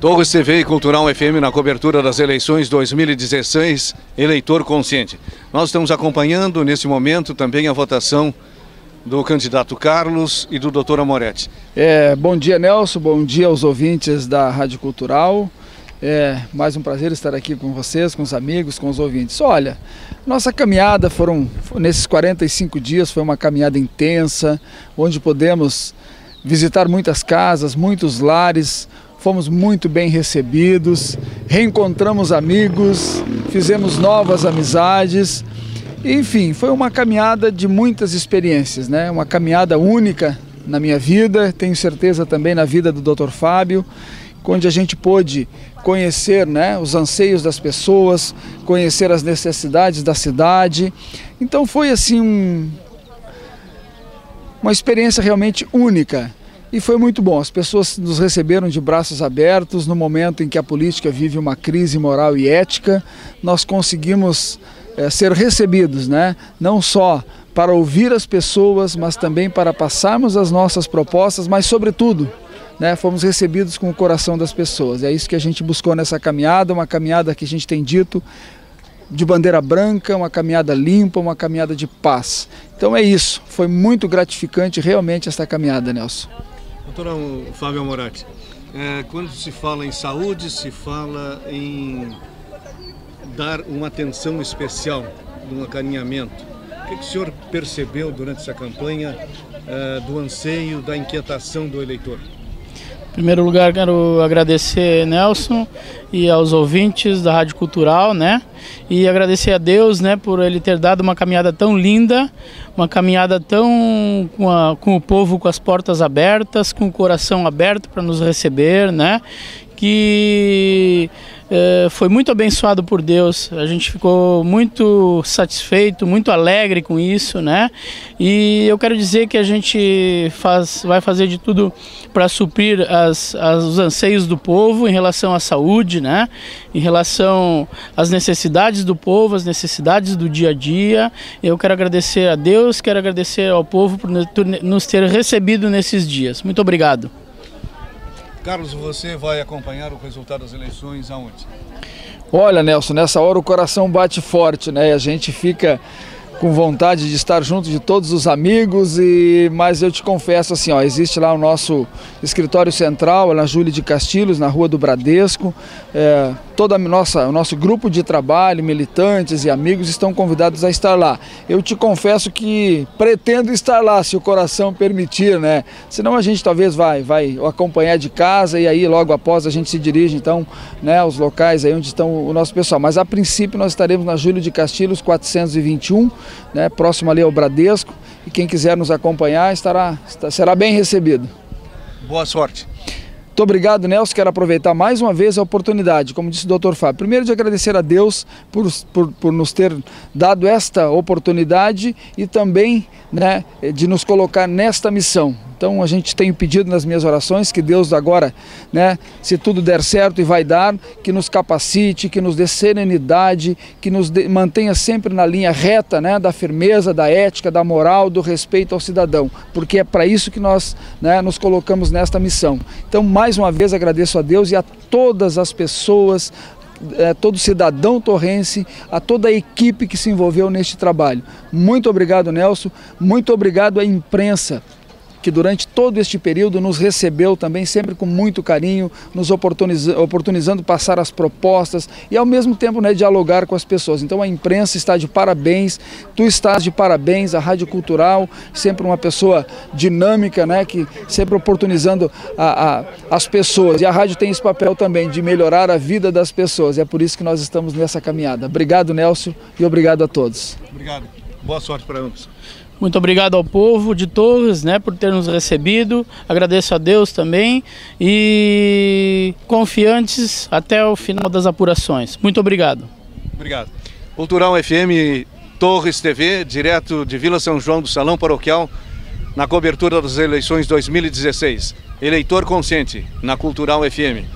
Torres TV e Cultural FM na cobertura das eleições 2016, eleitor consciente. Nós estamos acompanhando nesse momento também a votação do candidato Carlos e do Dr. Amoretti. Bom dia, Nelson, bom dia aos ouvintes da Rádio Cultural. Mais um prazer estar aqui com vocês, com os amigos, com os ouvintes. Olha, nossa caminhada nesses 45 dias, foi uma caminhada intensa, onde podemos visitar muitas casas, muitos lares. Fomos muito bem recebidos, reencontramos amigos, fizemos novas amizades. Enfim, foi uma caminhada de muitas experiências, né? Uma caminhada única na minha vida, tenho certeza também na vida do Dr. Fábio, onde a gente pôde conhecer, né, os anseios das pessoas, conhecer as necessidades da cidade. Então foi assim uma experiência realmente única. E foi muito bom, as pessoas nos receberam de braços abertos. No momento em que a política vive uma crise moral e ética, nós conseguimos ser recebidos, né? Não só para ouvir as pessoas, mas também para passarmos as nossas propostas, mas sobretudo, né, fomos recebidos com o coração das pessoas. É isso que a gente buscou nessa caminhada, uma caminhada que a gente tem dito de bandeira branca, uma caminhada limpa, uma caminhada de paz. Então é isso, foi muito gratificante realmente esta caminhada, Nelson. Doutor Fábio Amoretti, quando se fala em saúde, se fala em dar uma atenção especial, um acarinhamento. O que o senhor percebeu durante essa campanha do anseio, da inquietação do eleitor? Em primeiro lugar, quero agradecer, Nelson, e aos ouvintes da Rádio Cultural, né? E agradecer a Deus, né, por Ele ter dado uma caminhada tão linda, uma caminhada tão com o povo com as portas abertas, com o coração aberto para nos receber, né? Que foi muito abençoado por Deus. A gente ficou muito satisfeito, muito alegre com isso, né? E eu quero dizer que a gente vai fazer de tudo para suprir os anseios do povo em relação à saúde, né? Em relação às necessidades do povo, as necessidades do dia a dia. Eu quero agradecer a Deus, quero agradecer ao povo por nos ter recebido nesses dias. Muito obrigado. Carlos, você vai acompanhar o resultado das eleições aonde? Olha, Nelson, nessa hora o coração bate forte, né? A gente fica com vontade de estar junto de todos os amigos, mas eu te confesso assim, ó, existe lá o nosso escritório central, na Júlio de Castilhos, na Rua do Bradesco. O nosso grupo de trabalho, militantes e amigos estão convidados a estar lá. Eu te confesso que pretendo estar lá, se o coração permitir, né? Senão a gente talvez vai acompanhar de casa e aí logo após a gente se dirige então, né, aos locais aí onde estão o nosso pessoal. Mas a princípio nós estaremos na Júlio de Castilhos 421, né, próximo ali ao Bradesco, e quem quiser nos acompanhar será bem recebido. Boa sorte. Muito obrigado, Nelson. Quero aproveitar mais uma vez a oportunidade, como disse o Dr. Fábio, primeiro de agradecer a Deus por nos ter dado esta oportunidade e também, né, de nos colocar nesta missão. Então a gente tem pedido nas minhas orações que Deus agora, né, se tudo der certo e vai dar, que nos capacite, que nos dê serenidade, que nos mantenha sempre na linha reta, né, da firmeza, da ética, da moral, do respeito ao cidadão, porque é para isso que nós, né, nos colocamos nesta missão. Então mais uma vez agradeço a Deus e a todas as pessoas, todo cidadão torrense, a toda a equipe que se envolveu neste trabalho. Muito obrigado, Nelson, muito obrigado à imprensa, que durante todo este período nos recebeu também sempre com muito carinho, nos oportunizando passar as propostas e ao mesmo tempo, né, dialogar com as pessoas. Então a imprensa está de parabéns, tu estás de parabéns, a Rádio Cultural, sempre uma pessoa dinâmica, né, que sempre oportunizando as pessoas. E a rádio tem esse papel também de melhorar a vida das pessoas. É por isso que nós estamos nessa caminhada. Obrigado, Nelson, e obrigado a todos. Obrigado. Boa sorte para ambos. Muito obrigado ao povo de Torres, né, por ter nos recebido. Agradeço a Deus também e confiantes até o final das apurações. Muito obrigado. Obrigado. Cultural FM, Torres TV, direto de Vila São João do Salão Paroquial, na cobertura das eleições 2016. Eleitor consciente, na Cultural FM.